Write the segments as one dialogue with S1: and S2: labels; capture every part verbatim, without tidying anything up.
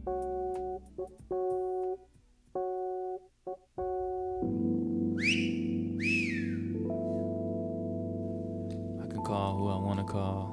S1: I can call who I want to call.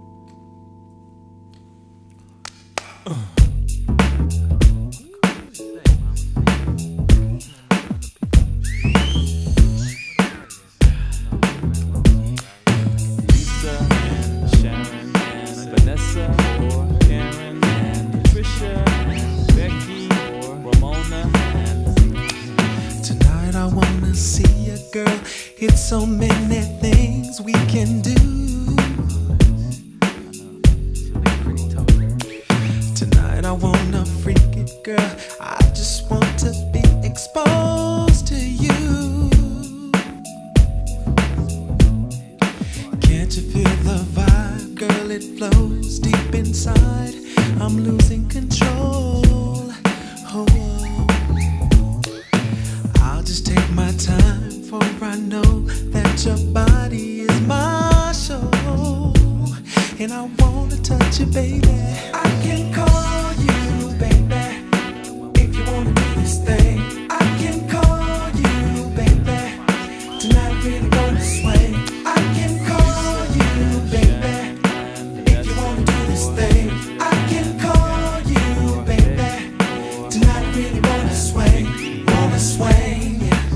S2: It's so many things we can do. Tonight I wanna freak it, girl. I just want to be exposed to you. Can't you feel the vibe, girl? It flows deep inside. I'm losing control. Oh, I'll just take my time, for I know that your body is my show, and I wanna touch you, baby. I can call you, baby, if you wanna do this thing. I can call you, baby, tonight I really wanna swing. I can call you, baby, if you wanna do this thing. I can call you, baby, tonight I really wanna swing, wanna swing.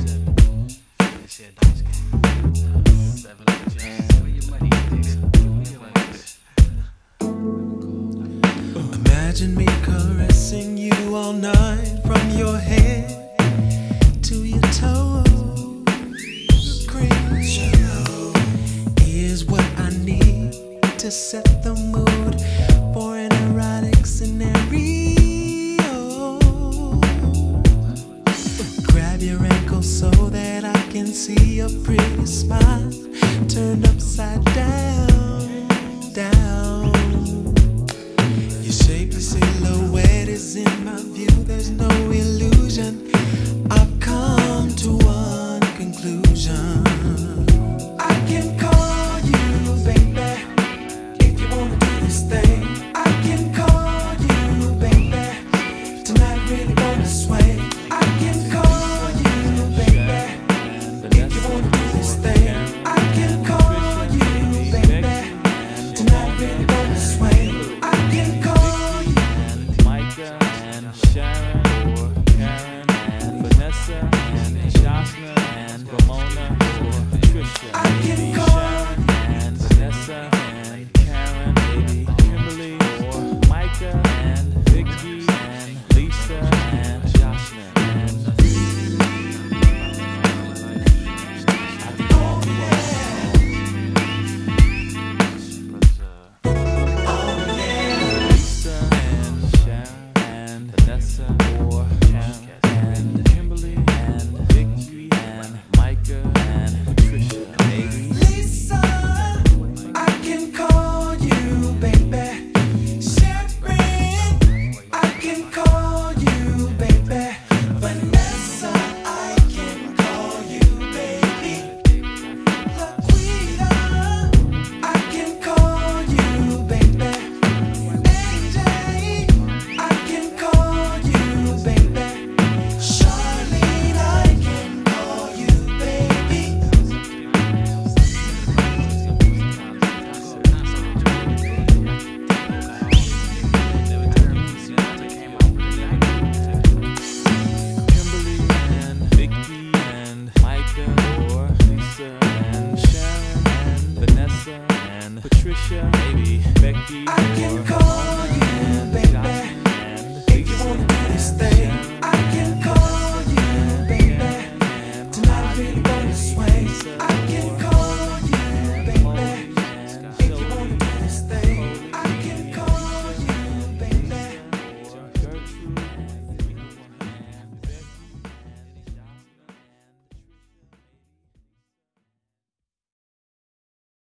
S2: Imagine me caressing you all night, from your head to your toes. Cream. Here's what I need to set the mood for an erotic scenario. Grab your ankle so that I can see your pretty smile turned upside down, down. Your shape, your silhouette is in my view. There's no illusion. I've come to one conclusion. I can call you, baby, if you wanna do this thing. I can call you, baby, tonight I really wanna sway. I can call you, baby, if you wanna do this thing. I can call you, baby, tonight I really wanna sway. I can call
S1: and Sharon or Karen and Vanessa and Joshna and Ramona or Patricia.
S2: I can
S1: Maybe
S2: call
S1: Sharon and Vanessa and Karen, maybe Kimberly or Micah and Vicky and Lisa and Joshna and Lisa and Sharon and Vanessa or Karen and Kimberly and Vicky and Micah and Patricia, maybe
S2: Lisa. I can call you, baby. Sharon, I can call you, baby. Vanessa, I can call you, baby. Laquita, I can call you, baby. A J, I can call you, baby. Charlene, I can call you, baby.
S1: Kimberly and Vicky and Micah or Lisa and Sharon and Vanessa and Patricia, maybe Becky
S2: I can
S1: or
S2: call